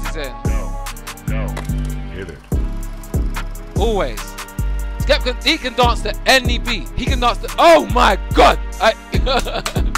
Amazing. No. Hit it. Always. Skep he can dance to any beat. He can dance to. Oh my god!